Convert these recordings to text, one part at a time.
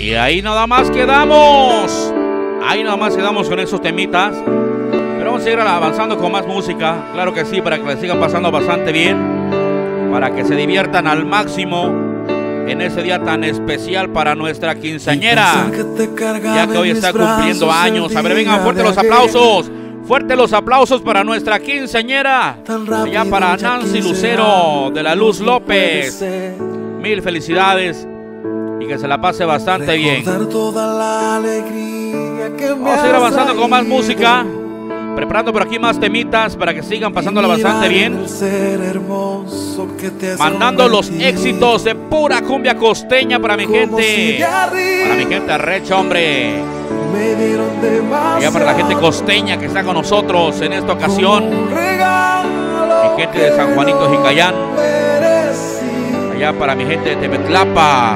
Y ahí nada más quedamos. Ahí nada más quedamos con esos temitas. Pero vamos a seguir avanzando con más música. Claro que sí, para que la sigan pasando bastante bien. Para que se diviertan al máximo en ese día tan especial para nuestra quinceañera. Ya que hoy está cumpliendo años. A ver, vengan fuertes los aplausos. Fuertes los aplausos para nuestra quinceañera. Allá para Nancy Lucero de la Luz López. Mil felicidades. Y que se la pase bastante bien. Vamos a seguir avanzando con más música. Preparando por aquí más temitas para que sigan pasándola bastante bien. Mandando los éxitos de pura cumbia costeña para mi gente. Para mi gente recha, hombre. Allá para la gente costeña que está con nosotros en esta ocasión. Mi gente de San Juanito Jicayán. Allá para mi gente de Tepetlapa.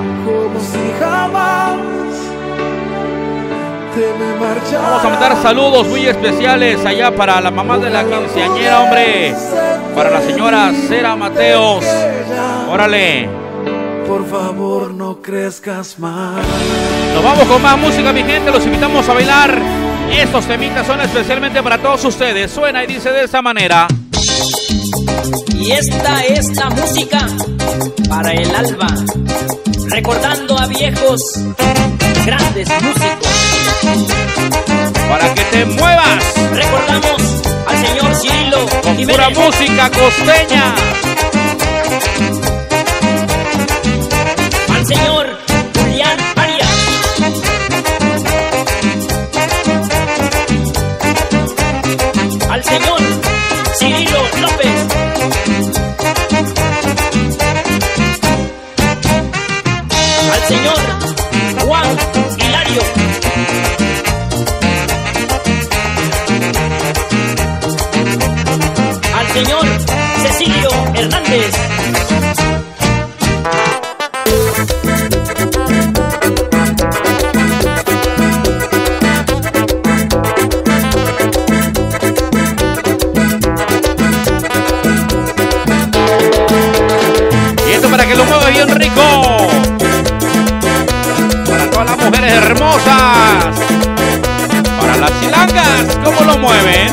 Vamos a mandar saludos muy especiales allá para la mamá de la quinceañera, hombre. Para la señora Cera Mateos. Órale. Por favor, no crezcas más. Nos vamos con más música, mi gente. Los invitamos a bailar. Estos temitas son especialmente para todos ustedes. Suena y dice de esta manera. Y esta es la música para el alba, recordando a viejos grandes músicos. Para que te muevas. Recordamos al señor Cirilo con Jiménez. Pura música costeña. Al señor Julián Arias. Al señor Cirilo López. Al señor Juan Hilario. Al señor Cecilio Hernández. Y esto para que lo mueva bien rico. Para todas las mujeres hermosas. Para las chilangas, ¿cómo lo mueven?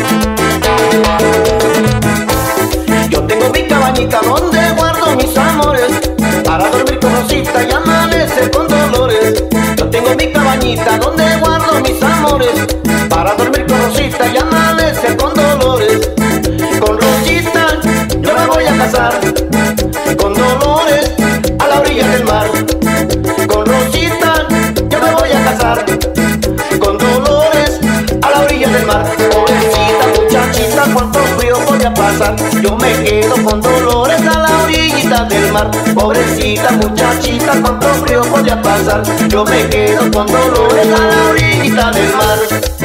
Yo tengo mi cabañita donde guardo mis amores, para dormir con Rosita y amanecer con Dolores. Yo tengo mi cabañita donde guardo mis amores, para dormir con Rosita y amanecer con Dolores. Con Rosita yo me voy a casar, con Dolores a la orilla del mar. Con Rosita yo me voy a casar, con Dolores a la orilla del mar. Pobrecita muchachita, cuánto frío voy a pasar, yo me quedo con Dolores a la orillita del mar. Pobrecita muchachita, cuánto frío voy a pasar, yo me quedo con Dolores a la orillita del mar.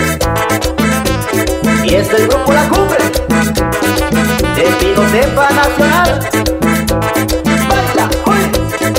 Y este es el grupo La Cumbre, testigos de paz nacional. Baila, ¡oye!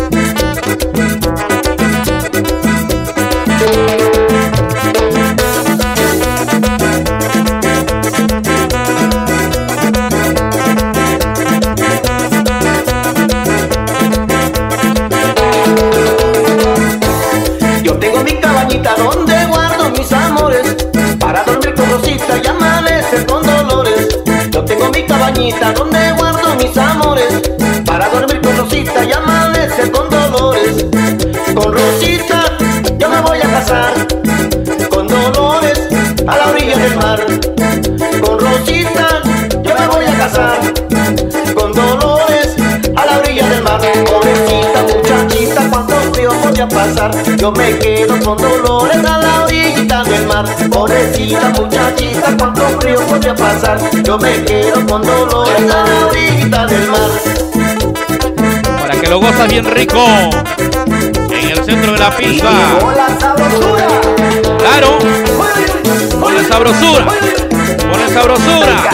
Yo tengo mi cabañita donde guardo mis amores, para dormir con Rosita y amanecer con Dolores. Yo tengo mi cabañita donde guardo mis amores, para dormir con Rosita y amanecer con Dolores. Con Rosita yo me voy a casar, con Dolores a la orilla del mar. Con Rosita yo me voy a casar, con Dolores a la orilla del mar. Pobrecita muchachita, cuánto frío voy a pasar, yo me quedo con Dolores a la orillita del mar. Pobrecita muchachita, cuánto frío voy a pasar, yo me quedo con Dolores a la orillita del mar. Para que lo gozas bien rico. En el centro de la pista. Con la sabrosura. Claro. Con la sabrosura. Con la sabrosura.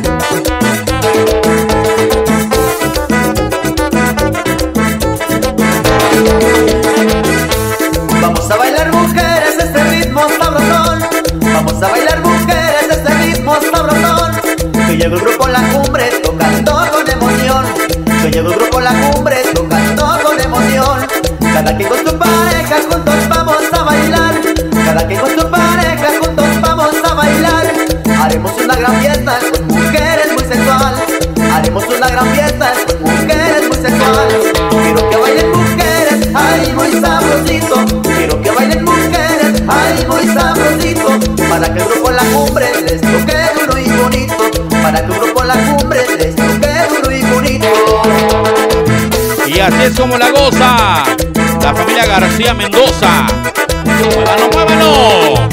Vamos a bailar mujeres este ritmo sabrosón. Vamos a bailar mujeres este ritmo sabrosón. Que llegó el grupo La Cumbre tocando con emoción. Que llegó el grupo La Cumbre tocando con emoción. Cada quien con su pareja juntos vamos así es como la goza la familia García Mendoza. ¡Muévalo, muévalo!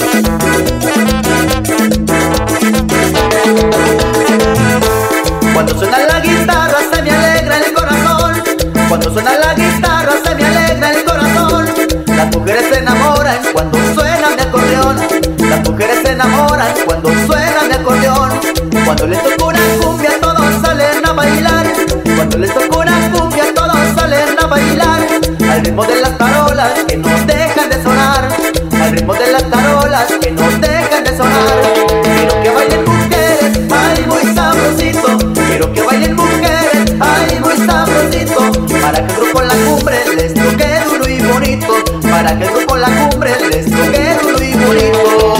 Cuando suena la guitarra se me alegra el corazón. Cuando suena la guitarra se me alegra el corazón. Las mujeres se enamoran cuando suena mi acordeón. Las mujeres se enamoran cuando suena mi acordeón. Cuando les toca una cumbia todos salen a bailar. Cuando les toca una cumbia todos salen a bailar. Al ritmo de las tarolas que no dejan de sonar. Al ritmo de las tarolas que no dejan de sonar. Quiero que bailen mujeres, ay muy sabrosito. Quiero que bailen mujeres, ay muy sabrosito. Para que el grupo La Cumbre les toque duro y bonito. Para que el grupo La Cumbre les toque duro y bonito.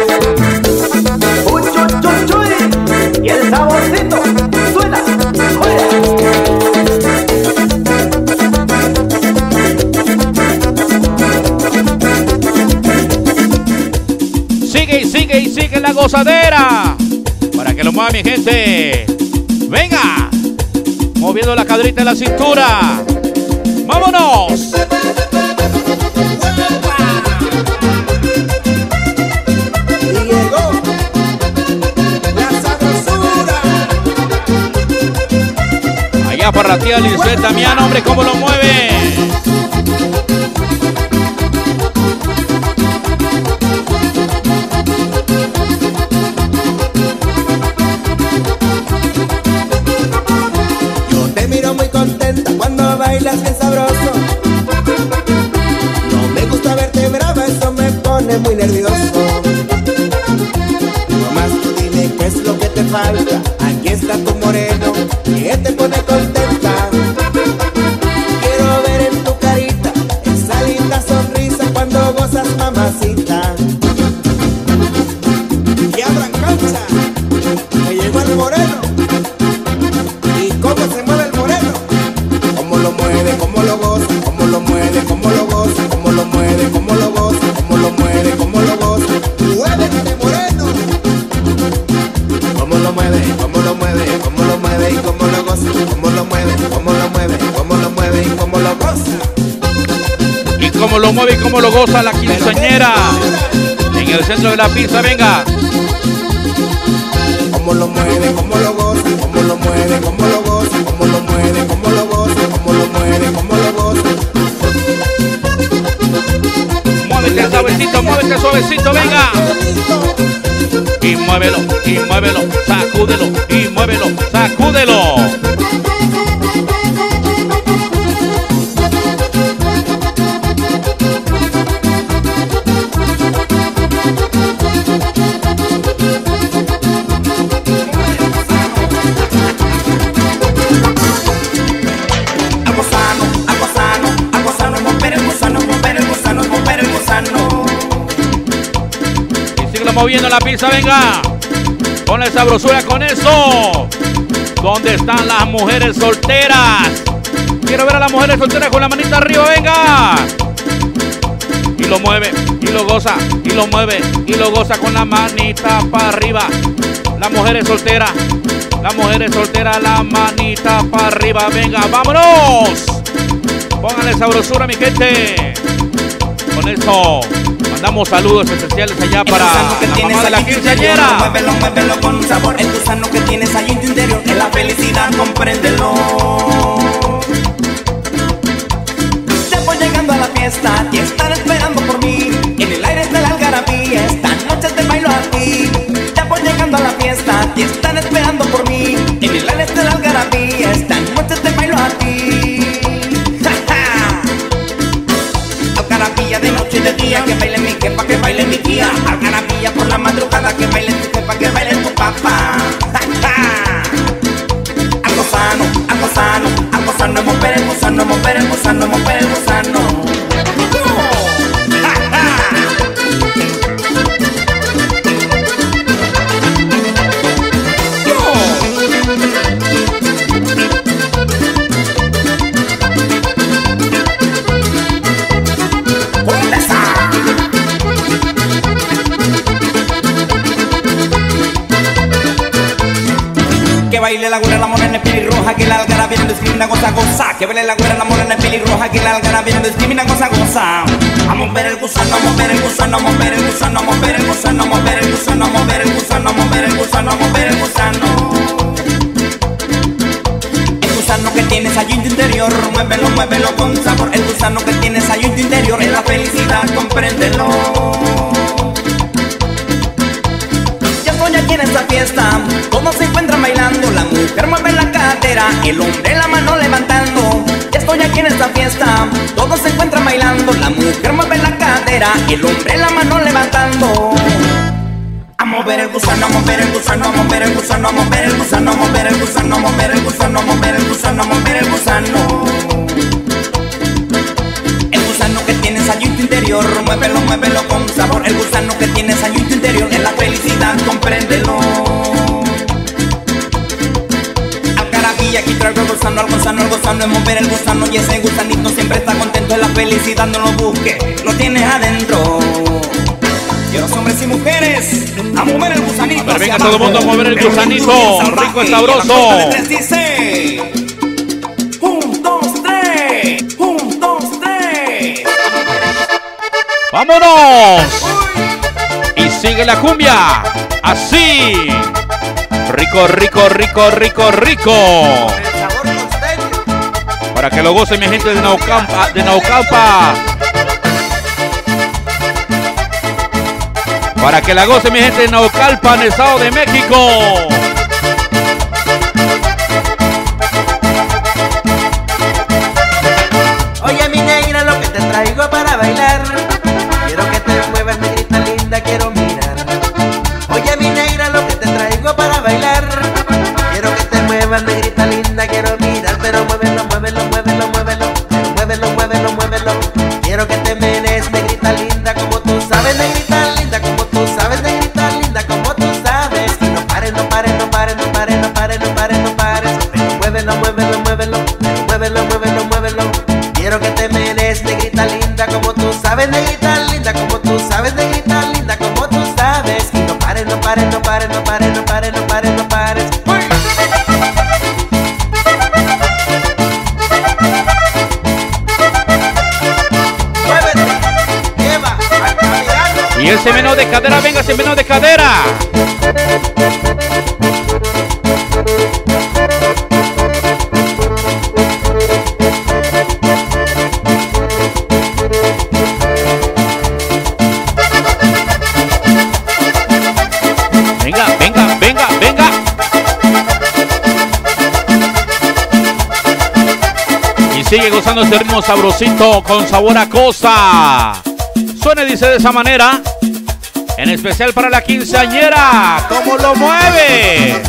Uy, chuy, chuy, chuy. Y el saborcito suena, juega. Sigue y sigue y sigue la gozadera. Para que lo mueva mi gente. Venga. Moviendo la cadrita en la cintura. ¡Vámonos! Y llegó la sabrosura. Allá para la tía Lisbeth Damián, hombre, cómo lo mueve. Muy contenta cuando bailas bien sabroso. No me gusta verte brava, eso me pone muy nervioso. Nomás tú dime qué es lo que te falta. Aquí está tu moreno, que te pone contenta. Quiero ver en tu carita esa linda sonrisa cuando gozas, mamacita. Y abran cancha, que llegó el moreno. ¿Y cómo se mueve el moreno? Cómo lo mueve, cómo lo goza, cómo lo mueve, cómo lo goza, cómo lo mueve, cómo lo goza, cómo lo mueve, cómo lo goza. ¡Muévete, moreno! Cómo lo mueve, cómo lo mueve, cómo lo mueve y cómo lo goza, cómo lo mueve, cómo lo mueve, cómo lo mueve y cómo lo goza. Y cómo lo mueve y cómo lo goza la quinceañera. En el centro de la pista, venga. Cómo lo mueve, cómo lo goza, cómo lo mueve, cómo lo goza, cómo lo mueve, cómo lo goza, cómo lo mueve, cómo lo goza. Muévete suavecito, venga. Y muévelo, sacúdelo, y muévelo, sacúdelo. Moviendo la pista, venga. Con la sabrosura, con eso. ¿Dónde están las mujeres solteras? Quiero ver a las mujeres solteras con la manita arriba, venga. Y lo mueve, y lo goza, y lo mueve, y lo goza con la manita para arriba. Las mujeres solteras, la manita para arriba, venga, vámonos. Pónganle sabrosura, mi gente. Con eso mandamos saludos especiales allá para la mamá de la quinceañera. Muévelo, muévelo con sabor. El gusano que tienes ahí en tu interior es la felicidad, compréndelo. Ya voy llegando a la fiesta y están esperando por mí. En el aire está la algarabía, esta noche te bailo a ti. Ya voy llegando a la fiesta y están esperando por mí. En el aire está la algarabía, esta noche te bailo a ti. Algarabía de noche y de día, que baile mi jefa, que baile mi tía. Algarabía por la madrugada, que baile tu jefa, que baile tu papá. Algo sano, algo sano, algo sano, es mover el gusano, mover el gusano, mover el gusano. Que baile la güera, la morena, el pelirroja. pelirroja, que la algarabía no discrimina, goza, goza. Que vele la güera, la morena pelirroja, que la algarabía no discrimina, goza, goza. A mover el gusano, a mover el gusano, a mover el gusano, a mover el gusano, a mover el gusano, a mover el gusano, a mover el gusano, a mover el gusano. El gusano que tienes allí en tu interior, muévelo, muévelo con sabor. El gusano que tienes allí en tu interior es la felicidad, compréndelo. Ya estoy aquí en esta fiesta, todos se encuentran bailando. La mujer mueve la cadera, el hombre la mano levantando. Ya estoy aquí en esta fiesta, todos se encuentran bailando. La mujer mueve la cadera, el hombre la mano levantando. A mover el gusano, a mover el gusano, a mover el gusano, a mover el gusano, a mover el gusano, a mover el gusano, a mover el gusano, a mover el gusano. El gusano que tienes allí en tu interior, muévelo, muévelo con sabor. El gusano que tienes allí en tu interior es la felicidad, compréndelo. Algarabía, aquí traigo el gusano, al gusano, el gusano es mover el gusano. Y ese gusanito siempre está contento, es la felicidad, no lo busques, lo tienes adentro. Y los hombres y mujeres a mover el gusanito. A ver, venga todo el mundo a mover el gusanito. Rico y sabroso. 3 dice: 1, 2, 3. 1, 2, 3. ¡Vámonos! Y sigue la cumbia. Así. Rico, rico, rico, rico, rico. Para que lo gocen mi gente de Naucalpan. Para que la goce mi gente de Naucalpan, Estado de México. Oye mi negra, lo que te traigo para bailar. Quiero que te muevas, negrita linda, quiero mirar. Oye mi negra, lo que te traigo para bailar. Quiero que te muevas, negrita linda, quiero mirar. Pero muévelo, muévelo, muévelo, muévelo. Muévelo, muévelo, muévelo. Quiero que te menes, negrita linda, como tú sabes, negrita linda, como tú sabes, negrita linda, como tú sabes. Y no pares, no pares, no pares, no pares, no pares, no pares, no pares. Pero muévelo, muévelo, muévelo, muévelo, muévelo, muévelo. Quiero que te menes, negrita linda, como tú sabes, negrita linda, como tú sabes, negrita linda, como tú sabes. Y no pares, no pares, no pares, no pares, no pares, no pares, no pares. Y ese menú de cadera, venga, ese menú de cadera. Venga, venga, venga, venga. Y sigue gozando este ritmo sabrosito con sabor a cosa. Suena y dice de esa manera. En especial para la quinceañera. ¿Cómo lo mueve?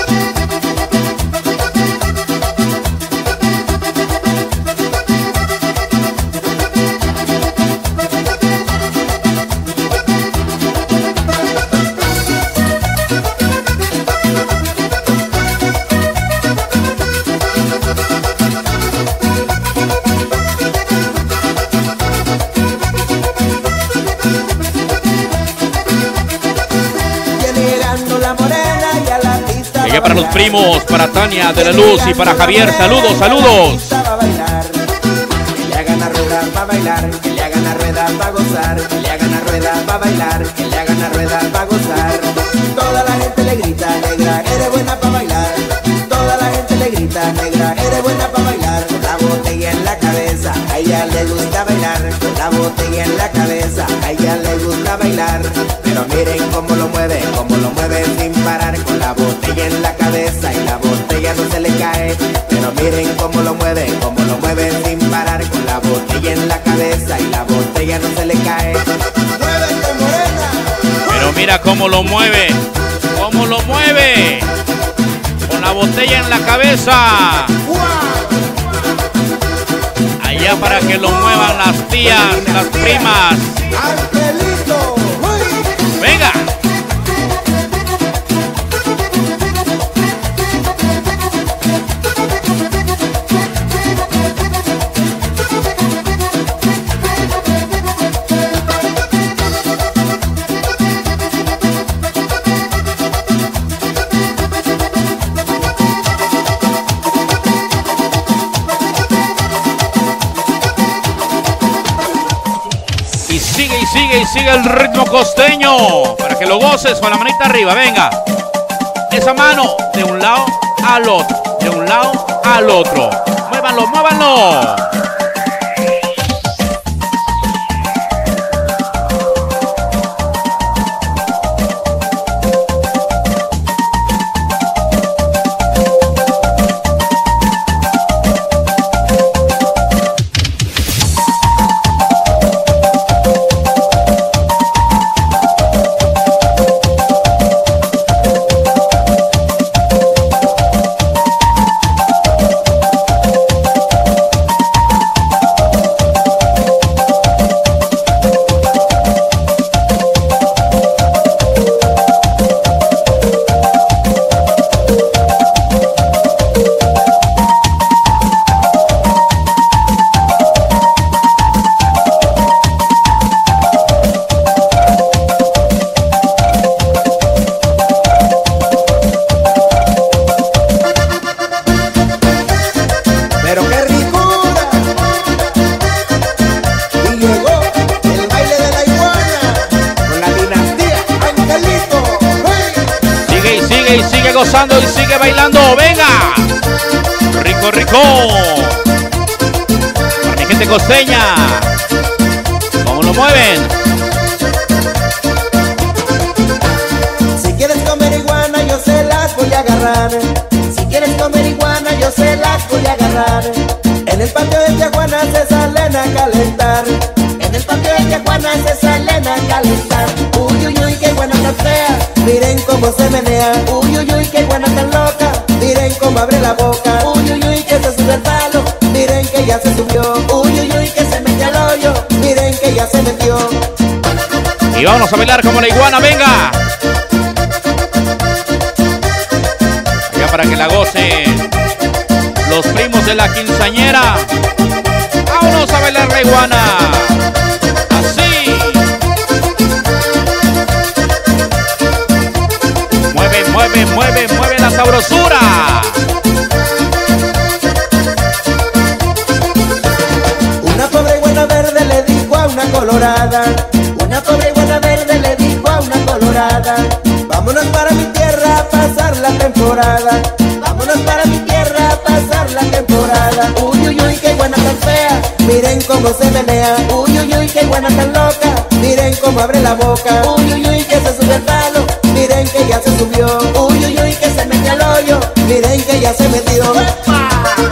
Ella para los primos, para Tania de la Luz y para Javier. Saludos, saludos. Que le hagan a rueda para bailar, que le hagan a rueda para gozar, que le hagan a rueda para bailar, que le hagan a rueda para gozar. Toda la gente le grita, negra, eres buena para bailar. Toda la gente le grita, negra, eres buena para bailar. Con la botella en la cabeza, a ella le gusta bailar. Con la botella en la cabeza, a ella le gusta bailar. Pero miren cómo lo mueve sin parar. Con la botella en la cabeza y la botella no se le cae. Pero miren cómo lo mueve sin parar. Con la botella en la cabeza y la botella no se le cae. ¡Muévete, morena! Pero mira cómo lo mueve. Cómo lo mueve. Con la botella en la cabeza. Allá para que lo muevan las tías, las primas. ¡Angelito! Venga. sigue el ritmo costeño. Para que lo goces con la manita arriba, venga. Esa mano de un lado al otro, de un lado al otro. Muévanlo, muévanlo. Gozando y sigue bailando, venga. Rico, rico. Para mi gente costeña, ¿cómo lo mueven? Si quieres comer iguana, yo se las voy a agarrar. Si quieres comer iguana, yo se las voy a agarrar. En el patio de Tijuana se salen a calentar. En el patio de Tijuana se salen a calentar. Uy, uy, uy, qué iguana tan fea. Miren cómo se menea. Uy, uy, uy, qué iguana tan loca. Miren cómo abre la boca. Uy, uy, uy, que se sube el palo. Miren que ya se subió. Uy, uy, uy, que se mete al hoyo. Miren que ya se metió. Y vamos a bailar como la iguana, venga. Ya para que la gocen los primos de la quinceañera. Vámonos a bailar la iguana. Así. Mueve, mueve, mueve, mueve la sabrosura. Una pobre iguana verde le dijo a una colorada. Una pobre iguana verde le dijo a una colorada. Vámonos para mi tierra a pasar la temporada. Vámonos para mi tierra a pasar la temporada. Uy, uy, uy, qué iguana tan fea. Miren cómo se menea. Uy, uy, uy, qué iguana tan loca. Miren cómo abre la boca. Uy, uy, uy, que se sube el palo. Miren que ya se subió. Uy, uy, uy, que se mete al hoyo. Miren que ya se metió. ¡Epa!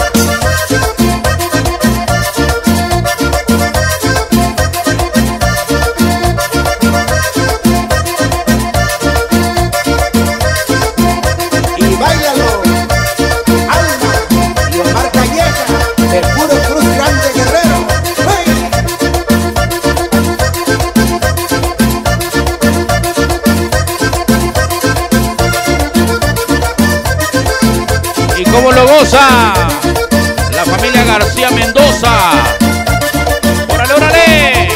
¿Cómo lo goza la familia García Mendoza? ¡Órale, órale!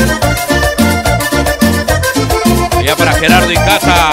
Allá para Gerardo y Cata,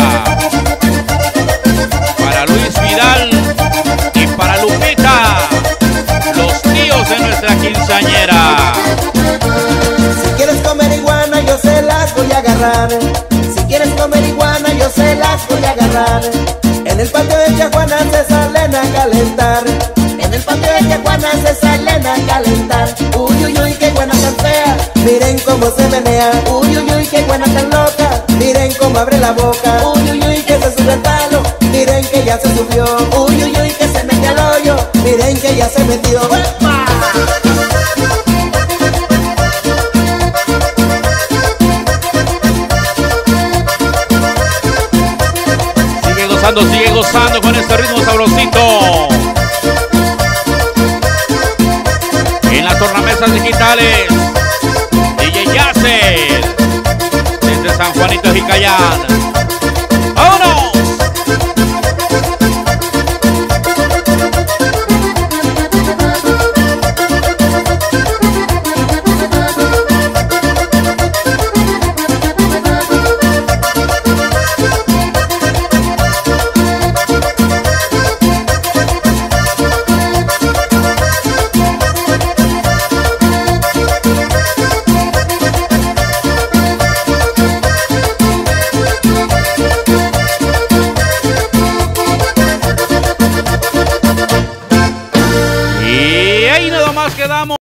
para Luis Vidal y para Lupita, los tíos de nuestra quinceañera. Si quieres comer iguana, yo se las voy a agarrar. Si quieres comer iguana, yo se las voy a agarrar. En el patio de Tijuana se salen a calentar. En el patio de Tijuana se salen a calentar. Uy, uy, uy, qué iguana tan fea. Miren cómo se menea. Uy, uy, uy, qué iguana tan loca. Miren cómo abre la boca. Uy, uy, uy, que se sube el palo. Miren que ya se subió. Uy, uy, uy, que se mete al hoyo. Miren que ya se metió. ¡Epa! Sigue gozando con este ritmo sabrosito. En las tornamesas digitales, DJ Yasser, desde San Juanito de Jicayán. ¡Vámonos! más quedamos.